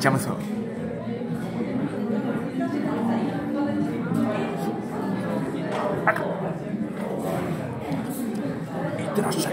ちゃいますよ。いってらっしゃい。